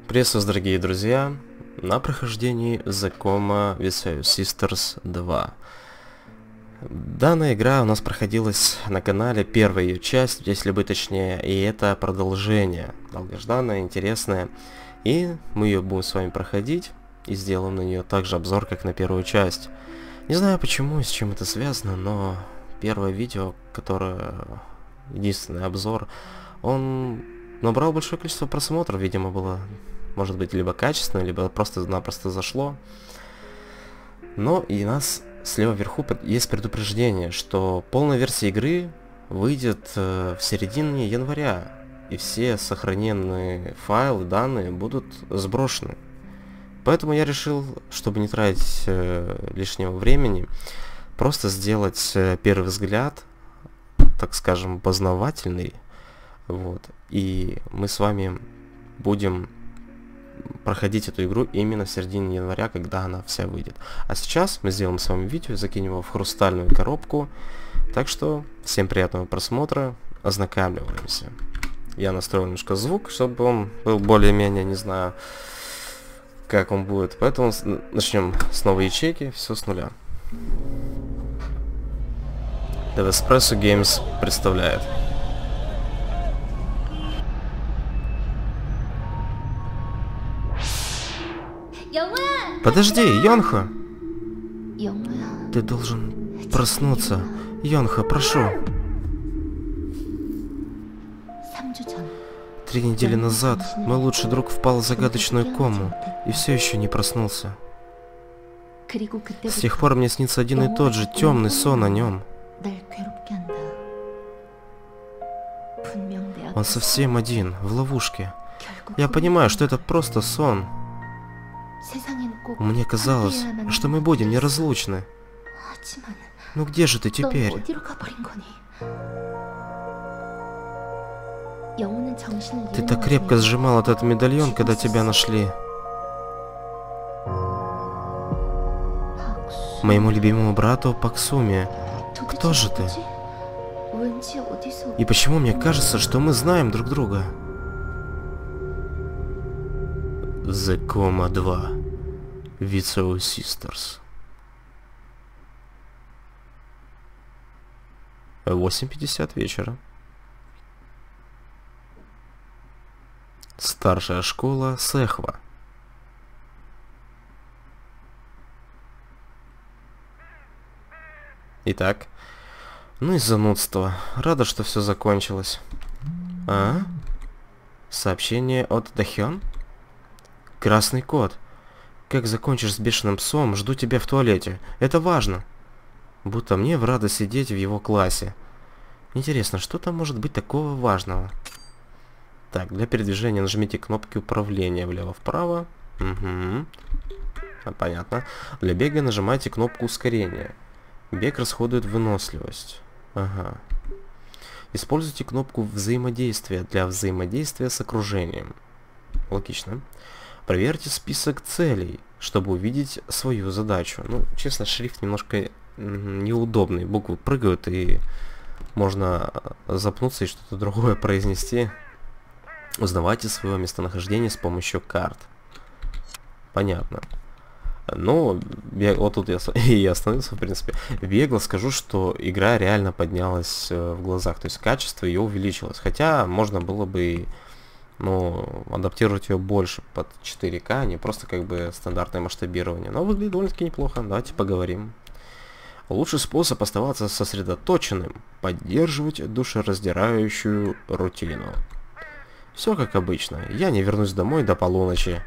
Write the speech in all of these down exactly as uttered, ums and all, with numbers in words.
Приветствую, дорогие друзья, на прохождении The Coma Viseu Sisters два. Данная игра у нас проходилась на канале, первая ее часть, если быть точнее, и это продолжение, долгожданное, интересное. И мы ее будем с вами проходить, и сделаем на нее также обзор, как на первую часть. Не знаю почему и с чем это связано, но первое видео, которое, единственный обзор, он набрал большое количество просмотров, видимо, было... Может быть, либо качественно, либо просто-напросто зашло. Но и у нас слева вверху есть предупреждение, что полная версия игры выйдет э, в середине января. И все сохраненные файлы, данные будут сброшены. Поэтому я решил, чтобы не тратить э, лишнего времени, просто сделать э, первый взгляд, так скажем, познавательный. Вот. И мы с вами будем... проходить эту игру именно в середине января, когда она вся выйдет. А сейчас мы сделаем с вами видео, закинем его в хрустальную коробку. Так что всем приятного просмотра, ознакомливаемся. Я настроил немножко звук, чтобы он был более-менее, не знаю, как он будет. Поэтому начнем с новой ячейки, все с нуля. Espresso Games представляет. Подожди, Йонхо! Ты должен проснуться. Йонхо, прошу. Три недели назад мой лучший друг впал в загадочную кому и все еще не проснулся. С тех пор мне снится один и тот же темный сон о нем. Он совсем один, в ловушке. Я понимаю, что это просто сон. Мне казалось, что мы будем неразлучны. Ну где же ты теперь? Ты так крепко сжимал этот медальон, когда тебя нашли. Моему любимому брату Паксуме. Кто же ты? И почему мне кажется, что мы знаем друг друга? The Coma два. Viseu Sisters. восемь пятьдесят вечера. Старшая школа Сехва. Итак, ну и занудство. Рада, что все закончилось. А? Сообщение от Дахён? Красный кот. Как закончишь с бешеным псом, жду тебя в туалете. Это важно. Будто мне в радость сидеть в его классе. Интересно, что там может быть такого важного? Так, для передвижения нажмите кнопки управления влево-вправо. Угу. А, понятно. Для бега нажимайте кнопку ускорения. Бег расходует выносливость. Ага. Используйте кнопку взаимодействия для взаимодействия с окружением. Логично. Проверьте список целей, чтобы увидеть свою задачу. Ну, честно, шрифт немножко неудобный. Буквы прыгают, и можно запнуться и что-то другое произнести. Узнавайте свое местонахождение с помощью карт. Понятно. Ну, вот тут я и остановился, в принципе. Бегло скажу, что игра реально поднялась в глазах. То есть качество ее увеличилось. Хотя можно было бы... Ну, адаптировать ее больше под четыре ка, а не просто как бы стандартное масштабирование. Но выглядит довольно-таки неплохо. Давайте поговорим. Лучший способ оставаться сосредоточенным — поддерживать душераздирающую рутину. Все как обычно. Я не вернусь домой до полуночи.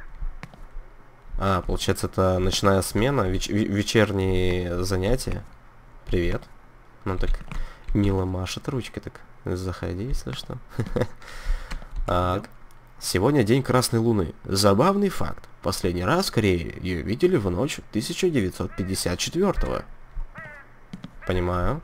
А, получается, это ночная смена, веч вечерние занятия. Привет. Ну так, мило машет ручкой, так заходи, если что. Так. Сегодня день Красной Луны. Забавный факт. Последний раз в Корее ее видели в ночь тысяча девятьсот пятьдесят четвёртого. Понимаю.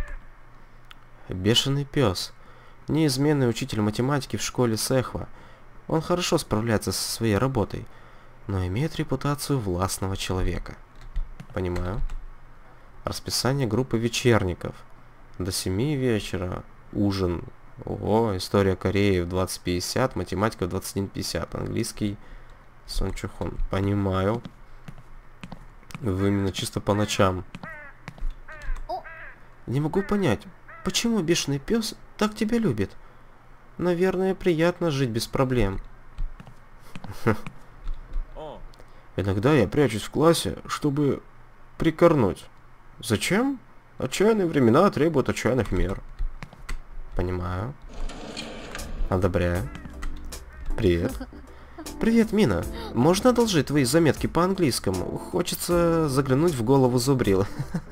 Бешеный пес. Неизменный учитель математики в школе Сехва. Он хорошо справляется со своей работой, но имеет репутацию властного человека. Понимаю. Расписание группы вечерников. До семи вечера. Ужин. Ого, история Кореи в двадцать пятьдесят, математика в двадцать один пятьдесят, английский Сон Чхон. Понимаю. Вы именно чисто по ночам. Не могу понять, почему бешеный пес так тебя любит? Наверное, приятно жить без проблем. Иногда я прячусь в классе, чтобы прикорнуть. Зачем? Отчаянные времена требуют отчаянных мер. Понимаю. Одобряю. Привет. Привет, Мина. Можно одолжить твои заметки по английскому? Хочется заглянуть в голову зубрила.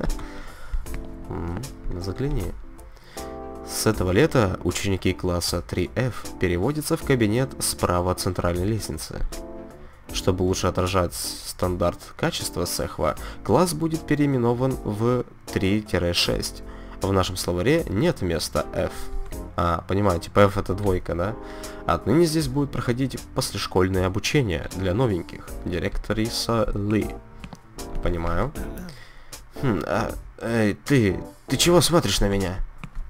Загляни. С этого лета ученики класса три эф переводятся в кабинет справа от центральной лестницы. Чтобы лучше отражать стандарт качества Сэхва, класс будет переименован в три шесть. В нашем словаре нет места F. А, понимаете, пэ эф это двойка, да? Отныне здесь будет проходить послешкольное обучение для новеньких. Директриса Ли. Понимаю. Хм, а, эй, ты, ты чего смотришь на меня?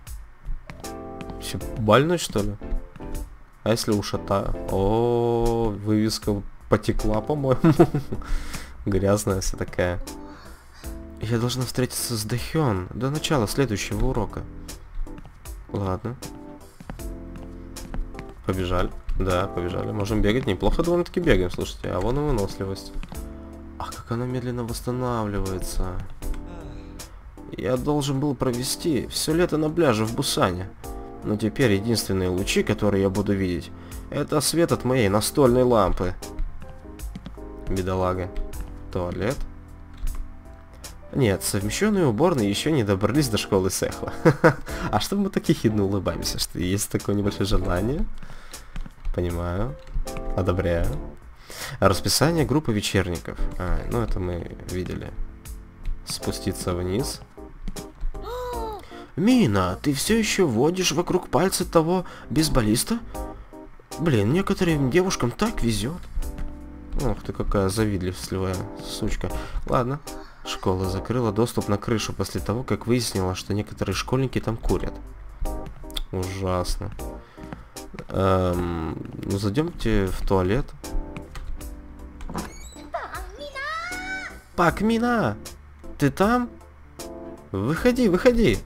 Че, больной, что ли? А если ушата? О, вывеска потекла, по-моему. Грязная вся такая. Я должна встретиться с Дэхён до начала следующего урока. Ладно. Побежали. Да, побежали. Можем бегать. Неплохо довольно-таки бегаем, слушайте. А вон и выносливость. Ах, как она медленно восстанавливается. Я должен был провести все лето на пляже в Бусане. Но теперь единственные лучи, которые я буду видеть, это свет от моей настольной лампы. Бедолага. Туалет. Нет, совмещенные уборные еще не добрались до школы Сэхва. А что мы так ехидно улыбаемся? Что есть такое небольшое желание? Понимаю. Одобряю. Расписание группы вечерников. А, ну это мы видели. Спуститься вниз. Мина, ты все еще водишь вокруг пальца того бейсболиста? Блин, некоторым девушкам так везет. Ох ты, какая завидливая сучка. Ладно. Школа закрыла доступ на крышу после того, как выяснила, что некоторые школьники там курят. Ужасно. Эм, ну, зайдемте в туалет. Пак, Мина! Ты там? Выходи, выходи!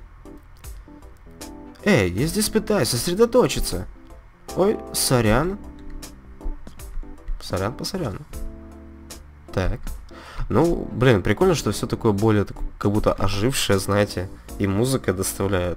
Эй, я здесь пытаюсь сосредоточиться. Ой, сорян. Сорян по соряну. Так. Ну, блин, прикольно, что все такое более, как будто ожившее, знаете, и музыка доставляет.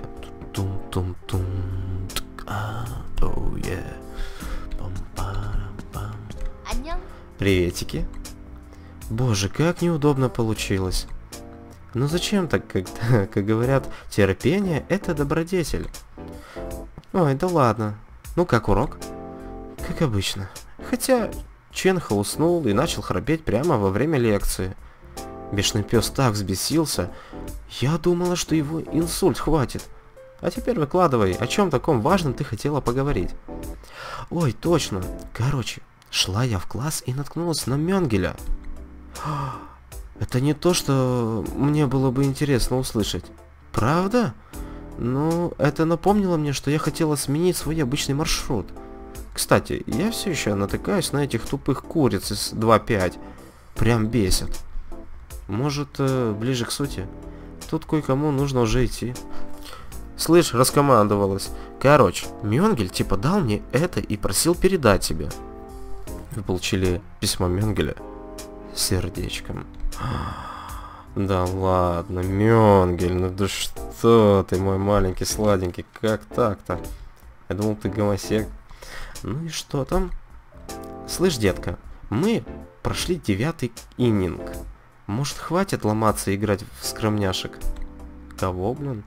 Приветики. Боже, как неудобно получилось. Ну зачем так, как, как говорят, терпение это добродетель. Ой, да ладно. Ну как урок? Как обычно. Хотя Ченха уснул и начал храпеть прямо во время лекции. Бешеный пес так взбесился. Я думала, что его инсульт хватит. А теперь выкладывай, о чем таком важном ты хотела поговорить. Ой, точно. Короче, шла я в класс и наткнулась на Мёнгеля. Это не то, что мне было бы интересно услышать. Правда? Ну, это напомнило мне, что я хотела сменить свой обычный маршрут. Кстати, я все еще натыкаюсь на этих тупых куриц из два пять. Прям бесят. Может, э, ближе к сути? Тут кое-кому нужно уже идти. Слышь, раскомандовалась. Короче, Мёнгель типа дал мне это и просил передать тебе. Вы получили письмо Мёнгеля с сердечком. Да ладно, Мёнгель, ну да что ты, мой маленький сладенький, как так-то? Я думал, ты гомосек. Ну и что там? Слышь, детка, мы прошли девятый иннинг. Может, хватит ломаться и играть в скромняшек? Кого, блин?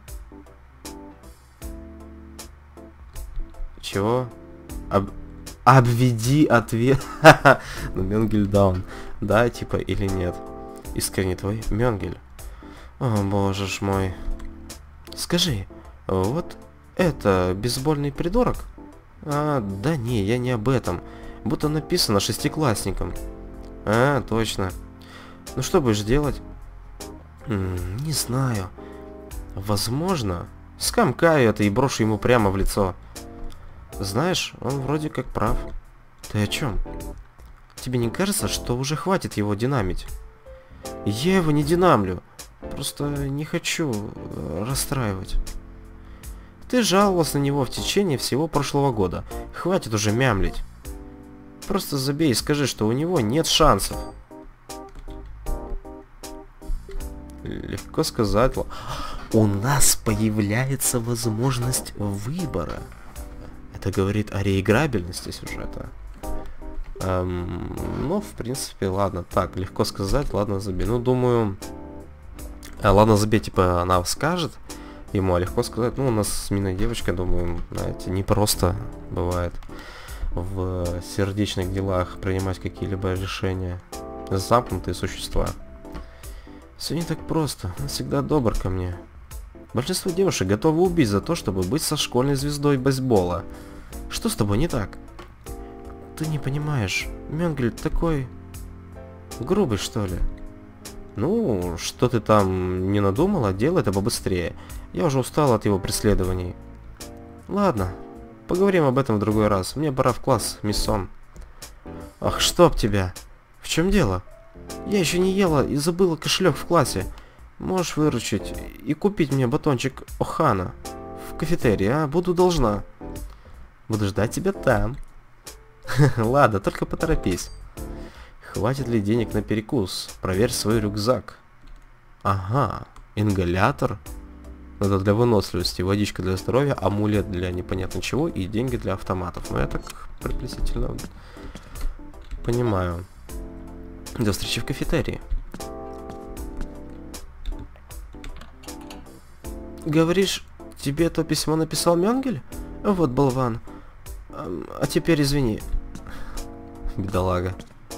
Чего? Об... Обведи ответ. Ну, Мёнгель даун. Да, типа, или нет? Искренне твой Мёнгель. О, боже ж мой. Скажи, вот это бейсбольный придурок? А, да не, я не об этом. Будто написано шестиклассникам. А, точно. Ну что будешь делать? М -м, не знаю. Возможно, скомкаю это и брошу ему прямо в лицо. Знаешь, он вроде как прав. Ты о чем? Тебе не кажется, что уже хватит его динамить? Я его не динамлю. Просто не хочу э, расстраивать. Ты жаловался на него в течение всего прошлого года. Хватит уже мямлить. Просто забей и скажи, что у него нет шансов. Легко сказать. У нас появляется возможность выбора. Это говорит о реиграбельности сюжета. Эм, ну, в принципе, ладно. Так, легко сказать, ладно, забей. Ну, думаю... А, ладно, забей, типа, она скажет ему, а легко сказать. Ну, у нас с Миной девочкой, думаю, знаете, не просто бывает в сердечных делах принимать какие-либо решения. Замкнутые существа. Все не так просто. Он всегда добр ко мне. Большинство девушек готовы убить за то, чтобы быть со школьной звездой бейсбола. Что с тобой не так? Ты не понимаешь. Мёнгель такой... грубый, что ли? Ну, что ты там не надумала, делай это побыстрее. Я уже устал от его преследований. Ладно, поговорим об этом в другой раз. Мне пора в класс, миссон. Ах, чтоб тебя. В чем дело? Я еще не ела и забыла кошелек в классе. Можешь выручить и купить мне батончик Охана в кафетерии, а? Буду должна. Буду ждать тебя там. Ладно, только поторопись. Хватит ли денег на перекус? Проверь свой рюкзак. Ага, ингалятор. Это для выносливости, водичка для здоровья, амулет для непонятно чего и деньги для автоматов. Но я так приблизительно понимаю. До встречи в кафетерии. Говоришь, тебе то письмо написал Мёнгель? Вот болван. А, а теперь извини. Бедолага.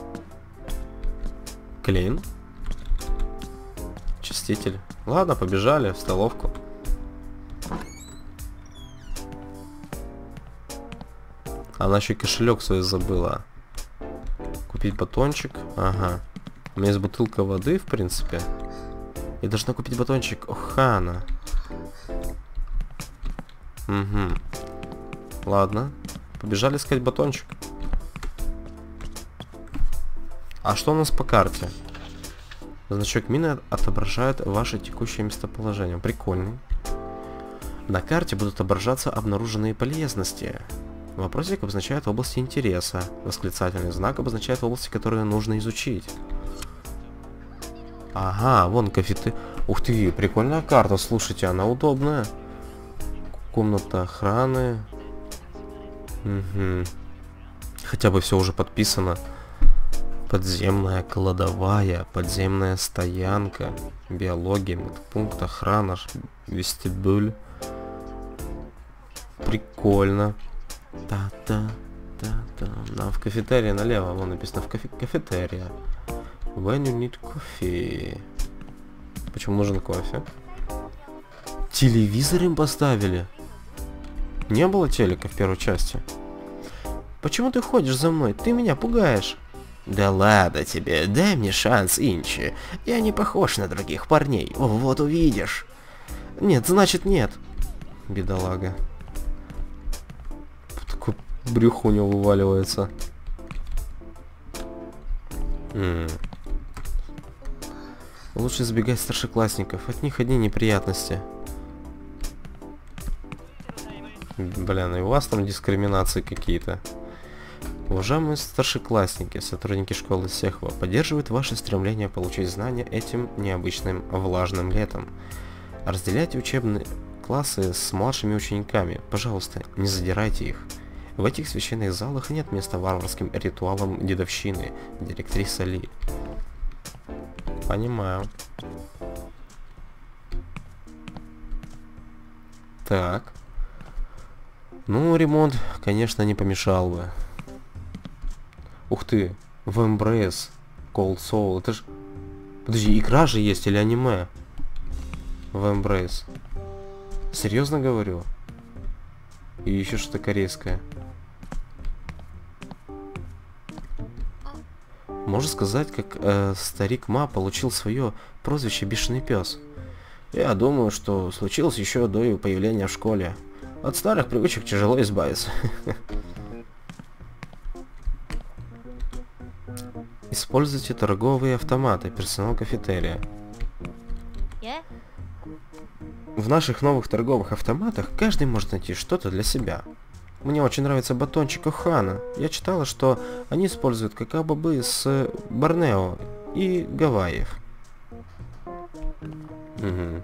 Клейн? Чиститель. Ладно, побежали в столовку. Она еще кошелек свой забыла. Купить батончик. Ага. У меня есть бутылка воды, в принципе. Я должна купить батончик Охана. Угу. Ладно. Побежали искать батончик. А что у нас по карте? Значок мины отображает ваше текущее местоположение. Прикольный. На карте будут отображаться обнаруженные полезности. Вопросик обозначает области интереса. Восклицательный знак обозначает области, которые нужно изучить. Ага, вон кафеты. Ух ты, прикольная карта, слушайте, она удобная. Комната охраны. Угу. Хотя бы все уже подписано. Подземная кладовая, подземная стоянка, биология, медпункт, охрана, вестибюль. Прикольно. Та-та, та-та. Нам в кафетерии налево, вон написано в кафе кафетерия. When you need coffee. Почему нужен кофе? Телевизор им поставили. Не было телека в первой части. Почему ты ходишь за мной? Ты меня пугаешь. Да ладно тебе, дай мне шанс, Инчи. Я не похож на других парней. О, вот увидишь. Нет, значит нет. Бедолага. Такой брюхо у него вываливается. М-м. Лучше избегать старшеклассников. От них одни неприятности. Блин, и у вас там дискриминации какие-то. Уважаемые старшеклассники, сотрудники школы Сехва поддерживают ваше стремление получить знания этим необычным влажным летом. Разделяйте учебные классы с младшими учениками. Пожалуйста, не задирайте их. В этих священных залах нет места варварским ритуалам дедовщины. Директриса Ли. Понимаю. Так. Ну, ремонт, конечно, не помешал бы. Ух ты, в Embrace, Cold Soul, это ж... Подожди, игра же есть или аниме? В Embrace. Серьезно говорю? И еще что-то корейское. Можно сказать, как э, старик Ма получил свое прозвище Бешеный пес. Я думаю, что случилось еще до его появления в школе. От старых привычек тяжело избавиться. Используйте торговые автоматы, персонал кафетерия. В наших новых торговых автоматах каждый может найти что-то для себя. Мне очень нравится батончик Охана. Я читала, что они используют какао-бобы с Борнео и Гавайев. Угу.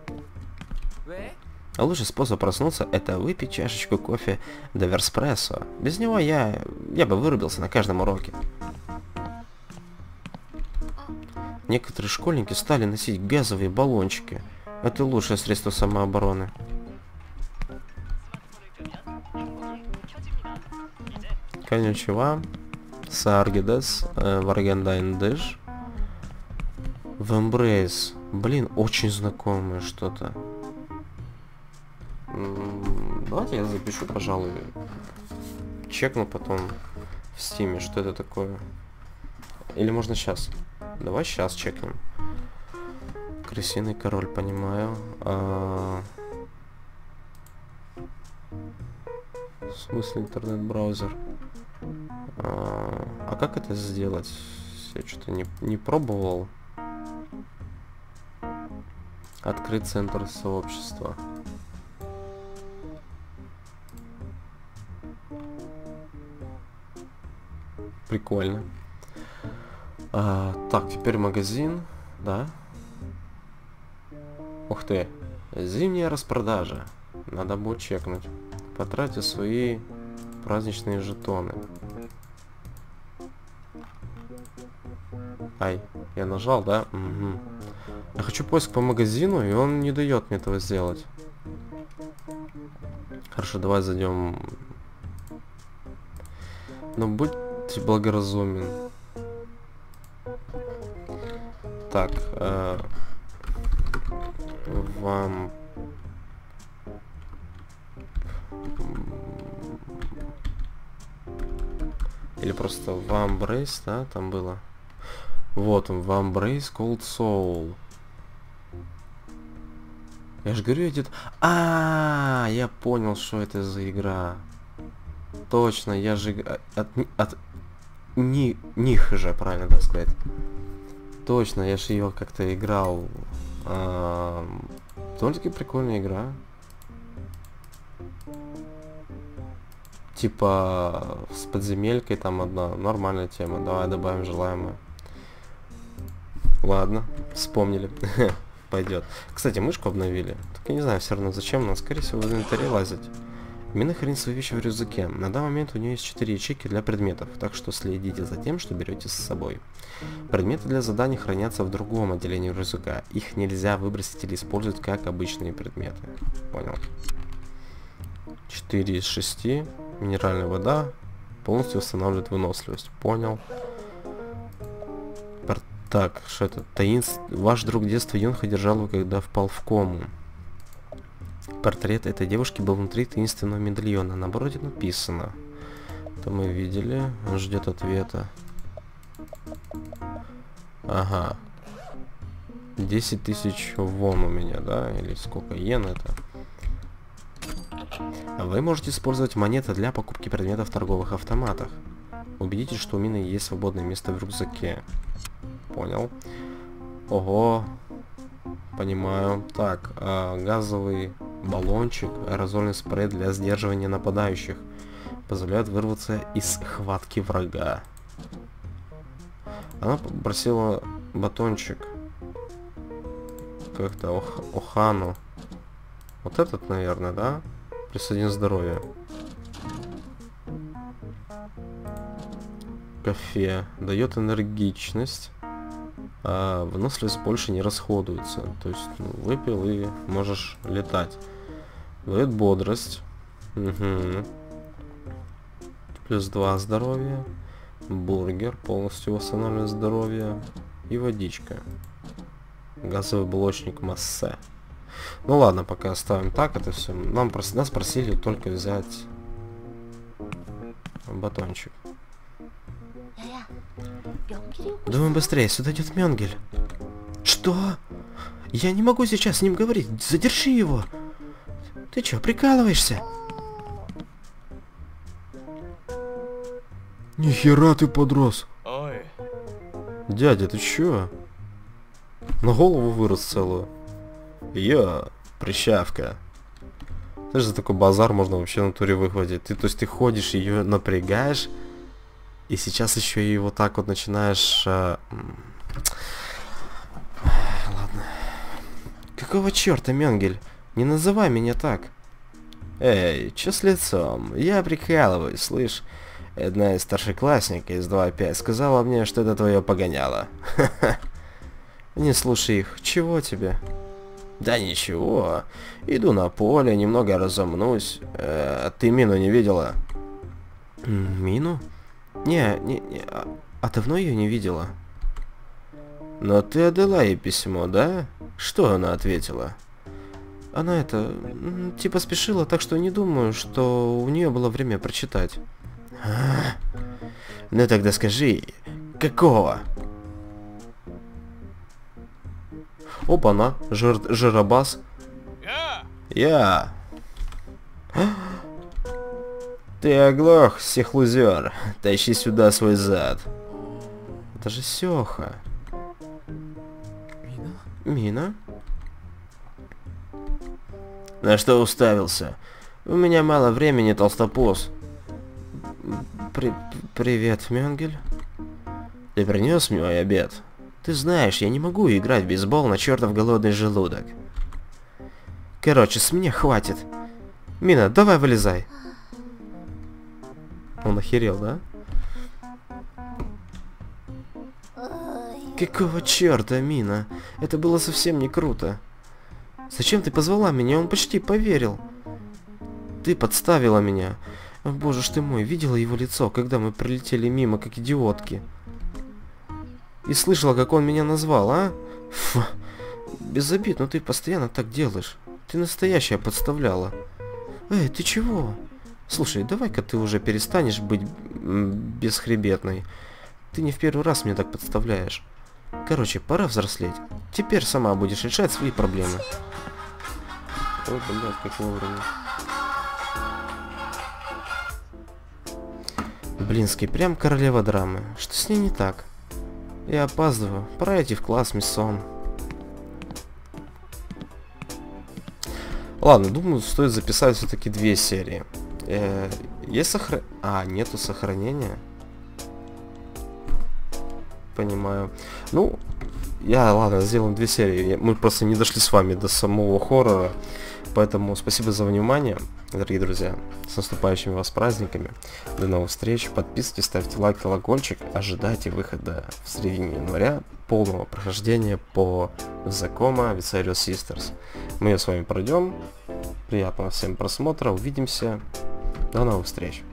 А лучший способ проснуться — это выпить чашечку кофе Доверспрессо. Без него я, я бы вырубился на каждом уроке. Некоторые школьники стали носить газовые баллончики. Это лучшее средство самообороны. Коничева. Саргидес. Варгендайндыш. Вембрейс. Блин, очень знакомое что-то. Давайте я запишу, пожалуй. Чекну потом в стиме, что это такое. Или можно сейчас? Давай сейчас чекнем. Крысиный король, понимаю. А... В смысле интернет-браузер? А... а как это сделать? Я что-то не, не пробовал. Открыть центр сообщества. Прикольно. А, так, теперь магазин, да? Ух ты, зимняя распродажа. Надо будет чекнуть. Потратьте свои праздничные жетоны. Ай, я нажал, да? Угу. Я хочу поиск по магазину, и он не дает мне этого сделать. Хорошо, давай зайдем. Но будьте благоразумен. Так, э, вам или просто Вамбрейс, да, там было. Вот он, Вамбрейс Cold Soul. Я же говорю, идет. А, я понял, что это за игра. Точно, я же от, от ни, них же, правильно так сказать. Точно, я же ее как-то играл. А, довольно-таки прикольная игра. Типа с подземелькой там одна нормальная тема. Давай добавим желаемое. Ладно, вспомнили. Пойдет. Кстати, мышку обновили. Так я не знаю, все равно зачем, но скорее всего в инвентаре лазить. Мина хранит свои вещи в рюкзаке. На данный момент у нее есть четыре ячейки для предметов, так что следите за тем, что берете с собой. Предметы для заданий хранятся в другом отделении рюкзака. Их нельзя выбросить или использовать как обычные предметы. Понял. четыре из шести. Минеральная вода полностью восстанавливает выносливость. Понял. Пор так, что это? Таинств... Ваш друг детства Юнха держал его, когда впал в кому. Портрет этой девушки был внутри таинственного медальона. На обороте написано. Это мы видели. Он ждет ответа. Ага. десять тысяч вон у меня, да? Или сколько йен это? Вы можете использовать монеты для покупки предметов в торговых автоматах. Убедитесь, что у Мины есть свободное место в рюкзаке. Понял. Ого. Понимаю. Так, а, газовый баллончик, аэрозольный спрей для сдерживания нападающих. Позволяет вырваться из хватки врага. Она попросила батончик. Как-то ох Охану. Вот этот, наверное, да? Плюс один здоровье. Кофе. Дает энергичность. А выносливость больше не расходуется. То есть, ну, выпил и можешь летать. Дает бодрость. Угу. Плюс два здоровья. Бургер. Полностью восстанавливает здоровье. И водичка. Газовый блочник массе. Ну ладно, пока оставим так это все. Нам прос... Нас просили только взять батончик. Думаю быстрее, сюда идет Мёнгель. Что? Я не могу сейчас с ним говорить. Задержи его. Ты чё, прикалываешься? Нихера ты подрос. Дядя, ты чё? На голову вырос целую. Йо, прыщавка. Знаешь, за такой базар можно вообще на туре выхватить. Ты, то есть ты ходишь, ее напрягаешь, и сейчас еще и вот так вот начинаешь... А... Ладно. Какого черта, Менгель? Не называй меня так. Эй, чё с лицом? Я прикалываюсь, слышь? Одна из старшеклассников из два пять сказала мне, что это твое погоняло. Не слушай их. Чего тебе? Да ничего. Иду на поле, немного разомнусь. Э, ты мину не видела? Мину? Не, не, не. А, а давно ее не видела? Но ты отдала ей письмо, да? Что она ответила? Она это, типа спешила, так что не думаю, что у нее было время прочитать. А, ну тогда скажи, какого? Опа-на, жир, жиробас. Я. Ты оглох, сехлузер. Тащи сюда свой зад. Это же Сёха. Мина? Мина? На что уставился? У меня мало времени, толстопуз. При привет, Менгель. Ты принес мой обед? Ты знаешь, я не могу играть в бейсбол на чертов голодный желудок. Короче, с меня хватит. Мина, давай вылезай. Он охерел, да? Какого черта, Мина? Это было совсем не круто. Зачем ты позвала меня? Он почти поверил. Ты подставила меня. О, боже ж ты мой, видела его лицо, когда мы пролетели мимо, как идиотки. И слышала, как он меня назвал, а? Фу. Без обид, но ты постоянно так делаешь. Ты настоящая подставляла. Эй, ты чего? Слушай, давай-ка ты уже перестанешь быть бесхребетной. Ты не в первый раз меня так подставляешь. Короче, пора взрослеть. Теперь сама будешь решать свои проблемы. Ой, блядь, как вовремя. Блинский, прям королева драмы. Что с ней не так? Я опаздываю. Пора идти в класс, миссон. Ладно, думаю, стоит записать все-таки две серии. Э, есть сохранение? А, нету сохранения. Понимаю. Ну, я, ладно, сделаем две серии. Мы просто не дошли с вами до самого хоррора. Поэтому спасибо за внимание, дорогие друзья. С наступающими вас праздниками. До новых встреч. Подписывайтесь, ставьте лайк, колокольчик. Ожидайте выхода в середине января полного прохождения по Закома Vicarious Sisters. Мы ее с вами пройдем. Приятного всем просмотра. Увидимся. До новых встреч.